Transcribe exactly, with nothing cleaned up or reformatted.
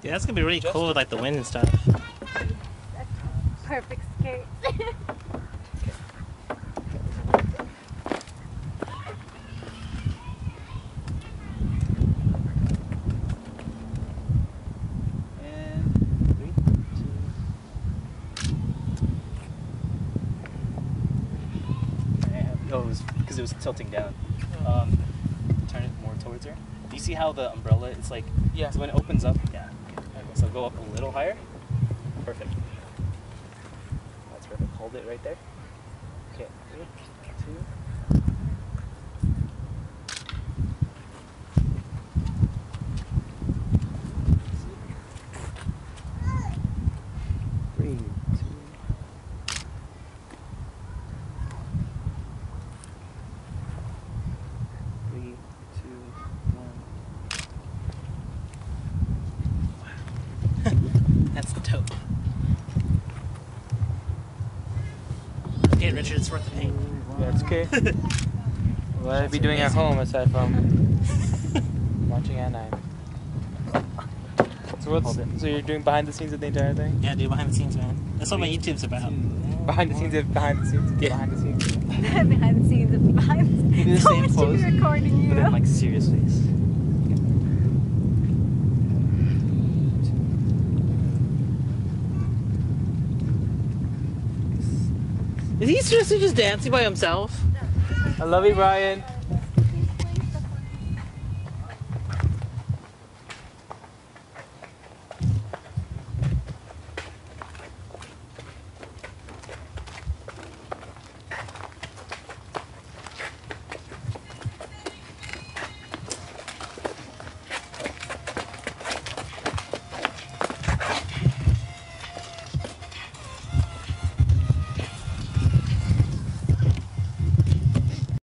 Yeah, that's gonna be really cool with like the wind and stuff. That's perfect skirt. Oh, it was because it was tilting down. Um, turn it more towards her. Do you see how the umbrella is like? Yeah. So when it opens up, yeah. Okay. So go up a little higher. Perfect. That's perfect. Hold it right there. Okay. Three, two. Three, two. Three, two, one. That's dope. Okay, Richard, it's worth the pain. Yeah, it's okay. What I'd be doing at home aside from watching at night. So what's so you're doing behind the scenes of the entire thing? Yeah, dude, behind the scenes, man. That's what my YouTube's about. Behind the scenes of behind the scenes. Yeah. Behind the scenes. Behind the scenes of behind the You do the so same much pose, to be recording you. but in like serious face. Is he seriously just dancing by himself? I love you, Brian.